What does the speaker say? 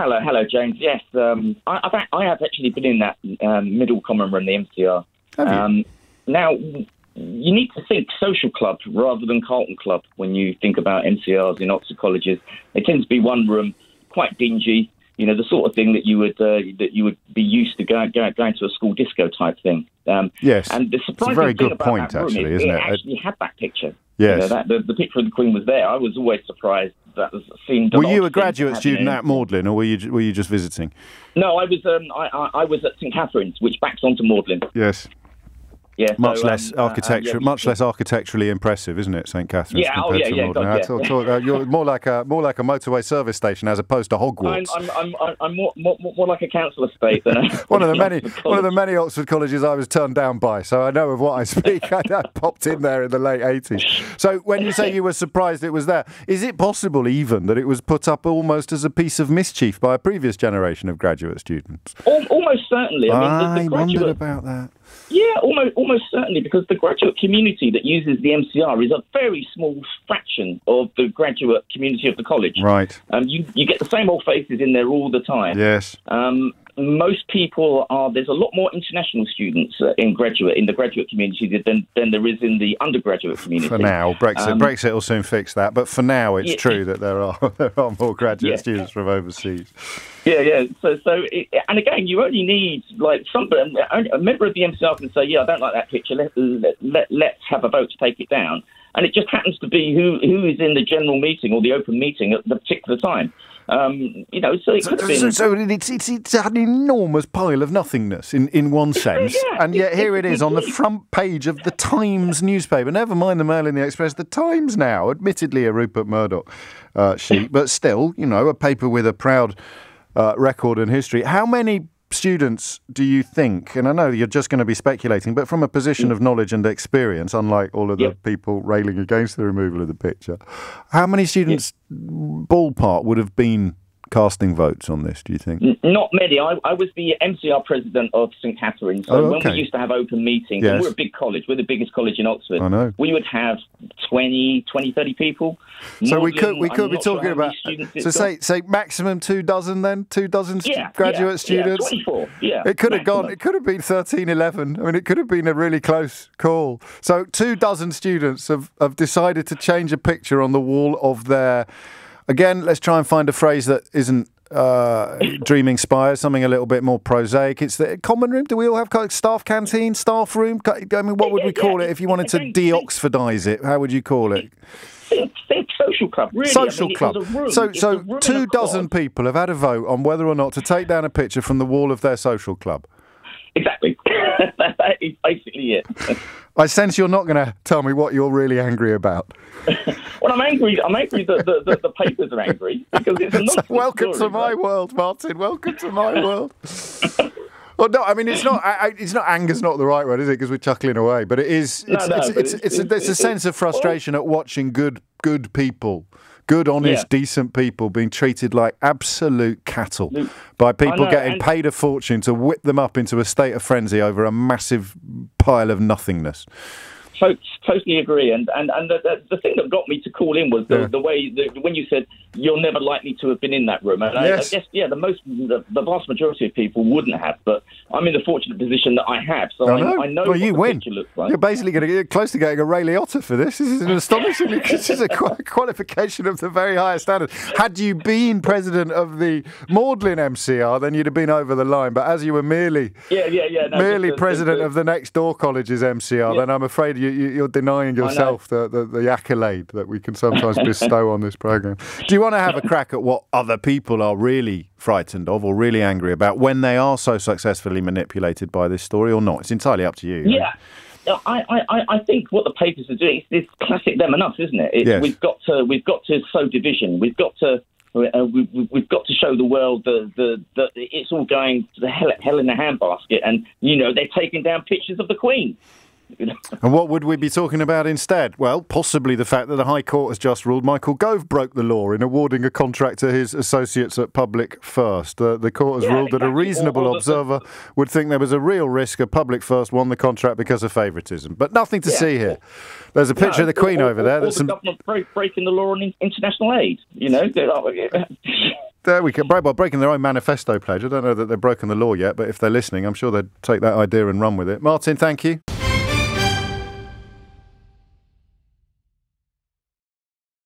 Hello, James. Yes, I have actually been in that middle common room, the MCR. Have you? Now, you need to think social club rather than Carlton Club when you think about MCRs in Oxford colleges. They tend to be one room, quite dingy. You know, the sort of thing that you would be used to going to a school disco type thing. Yes, and the surprising it's a very thing good about point, that room actually, is isn't it it? actually had that picture. Yes, you know, the picture of the Queen was there. I was always surprised that was seen. Were you a graduate student at Magdalen, or were you just visiting? No, I was. I was at St Catherine's, which backs onto Magdalen. Yes. Yeah, much less architecturally impressive, isn't it, St Catherine's? Yeah, You're more like a motorway service station as opposed to Hogwarts. I'm more like a council estate than one of the many Oxford colleges I was turned down by, so I know of what I speak. I popped in there in the late 80s. So when you say you were surprised it was there, is it possible even that it was put up almost as a piece of mischief by a previous generation of graduate students? Almost certainly. I wondered about that. Yeah, almost certainly, because the graduate community that uses the MCR is a very small fraction of the graduate community of the college. Right. You get the same old faces in there all the time. Yes. Most people there's a lot more international students in the graduate community than there is in the undergraduate community. For now, Brexit will soon fix that. But for now, it's true that there are more graduate students from overseas. Yeah. So, and again, you only need a member of the MCR can say, "Yeah, I don't like that picture. Let's have a vote to take it down." And it just happens to be who is in the general meeting or the open meeting at the particular time. So it could have been. So it's an enormous pile of nothingness in one sense, and yet here it is on the front page of the Times newspaper. Never mind the Mail and the Express, the Times now. Admittedly, a Rupert Murdoch sheet, but still, a paper with a proud record and history. How many students do you think, and I know you're just going to be speculating, but from a position of knowledge and experience, unlike all of the people railing against the removal of the picture, how many students ballpark would have been casting votes on this, do you think? Not many. I was the MCR President of St Catherine's. So when we used to have open meetings, and we're a big college, we're the biggest college in Oxford. I know. We would have 20, 30 people. So we could be talking about, so say maximum 24 then? 24 graduate students? 24, yeah. It could have been 13, 11. I mean, it could have been a really close call. So 24 students have decided to change a picture on the wall of their... Again, let's try and find a phrase that isn't dreaming spires, something a little bit more prosaic. It's the common room. Do we all have staff canteen, staff room? I mean, what would we call it if you wanted to de-Oxfordise it? How would you call it? Think social club, really. Social club. So 24 people have had a vote on whether or not to take down a picture from the wall of their social club. Exactly. That is basically it. I sense you're not going to tell me what you're really angry about. Well, I'm angry that the papers are angry because it's a nonsense Welcome story, to my world, Martin. Welcome to my world. Well, no, I mean it's not. Anger's not the right word, is it? Because we're chuckling away, but it is. It's a sense of frustration at watching good people. Good, honest, decent people being treated like absolute cattle by people getting paid a fortune to whip them up into a state of frenzy over a massive pile of nothingness. Totally agree, and the thing that got me to call in was the way when you said you're never likely to have been in that room, and I guess the vast majority of people wouldn't have, but I'm in the fortunate position that I have, so I know what the picture looks like. You're basically going to get close to getting a Ray Liotta for this. This is an astonishingly this is a qualification of the very highest standard. Had you been president of the Magdalen MCR, then you'd have been over the line. But as you were merely president of the next door college's MCR, then I'm afraid you're denying yourself the accolade that we can sometimes bestow on this programme. Do you want to have a crack at what other people are really frightened of or really angry about when they are so successfully manipulated by this story or not? It's entirely up to you. Yeah. I think what the papers are doing is classic them and us, isn't it? We've got to sow division. We've got to show the world that it's all going to hell in a handbasket, and they're taking down pictures of the Queen. And what would we be talking about instead? Well, possibly the fact that the High Court has just ruled Michael Gove broke the law in awarding a contract to his associates at Public First. The court has ruled that a reasonable observer would think there was a real risk of Public First won the contract because of favouritism. But nothing to see here. There's a picture of the Queen over there. Or the government breaking the law on international aid, you know. There we go. By breaking their own manifesto pledge. I don't know that they've broken the law yet, but if they're listening, I'm sure they'd take that idea and run with it. Martin, thank you.